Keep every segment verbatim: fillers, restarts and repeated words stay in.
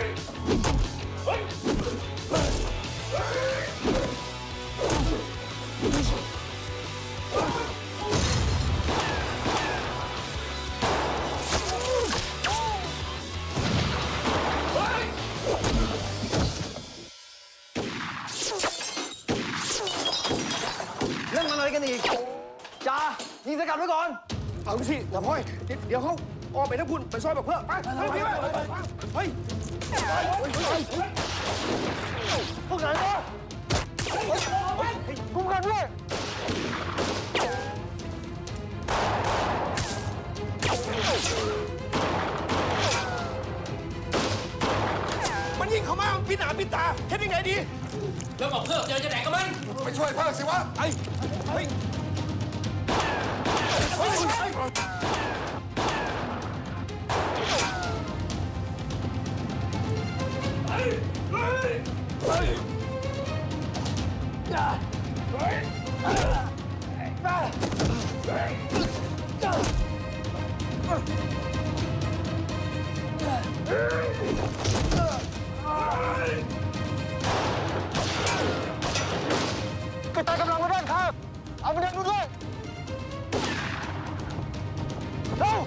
จ่ายิงสกัดไว้ก่อนเอาสิแต่พ่อยเดี๋ยวเขาออกไปนะคุณไปซอยแบบเพื่อไปไปไปไปพวกไหนวะคุ้มกันด้วยมันยิงเขามาปิดหน้าปิดตาแค่ยังไงดีแล้วบอกเพิ่มเจอจะแดกกับมันไปช่วยเพิ่มสิวะไอ้เฮ้ยกระจายกำลังมาด้านข้างเอาไปเดินดูด้วยเร็ว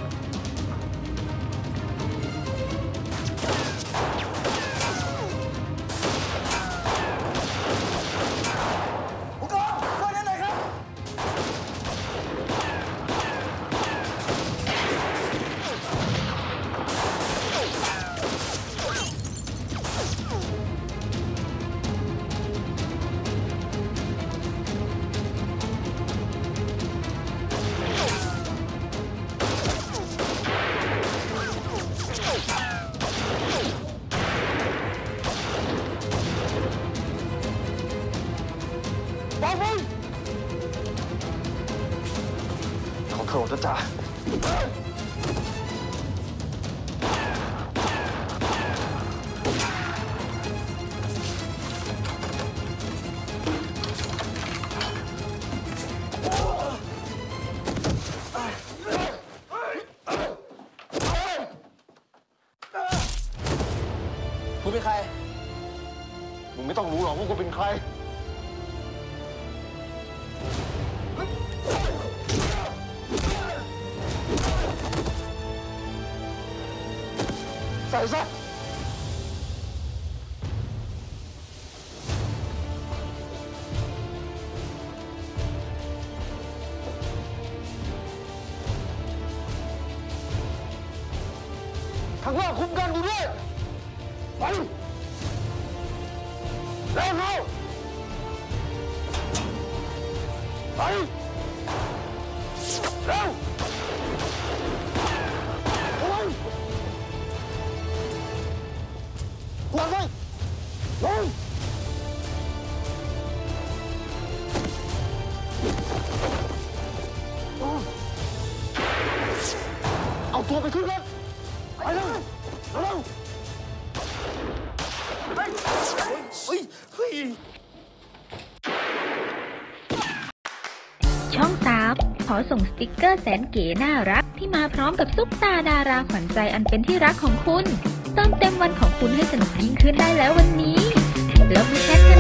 ผู้กองช่วยได้หน่อยครับขอโทษนะจ๊ะคุณเป็นใครมึงไม่ต้องรู้หรอกว่ากูเป็นใครใส่ซะข้างล่างคุมกันอยู่ด้วยไปเร็วเร็วไปเร็ววางไว้ลงเอาตัวไปขึ้นรถไปเลยเร็วเฮ้ยเฮ้ยเฮ้ยช่องสามขอส่งสติกเกอร์แสนเก๋น่ารักที่มาพร้อมกับซุปตาดาราขวัญใจอันเป็นที่รักของคุณเติมเต็มวันของคุณให้สนุกยิ่งขึ้นได้แล้ววันนี้แล้วมีแชทกัน